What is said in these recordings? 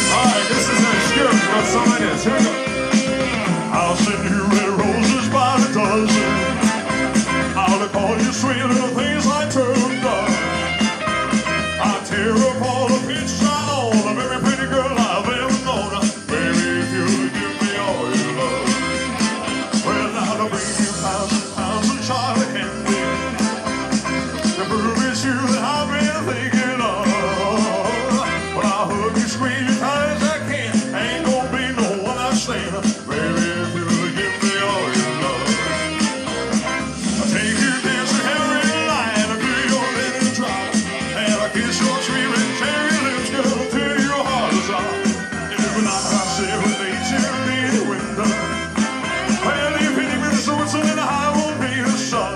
Alright, this is a script. What song it is? Here we go. I'll send you red roses by the dozen. I'll call you sweet little things like turned up. I'll tear up all the pictures I own of every pretty girl I've ever known. Baby, if you'll give me all your love, well, I'll bring you pounds and pounds of chocolate candy to prove it's you that I've been thinking of. But I'll hug you, squeeze you tight as I can. Ain't gonna be no one I stand. Baby, if you'll give me all your love, I'll take you dancing every line until your linen drop, and I'll kiss your sweet red cherry lips, girl, till your heart is out. Every night I serenade you in the window. Well, if any minutes so it's in I won't be the sun.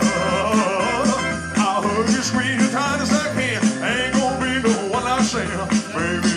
I'll hug you, squeeze you tight as I can. Ain't gonna be no one I say, baby.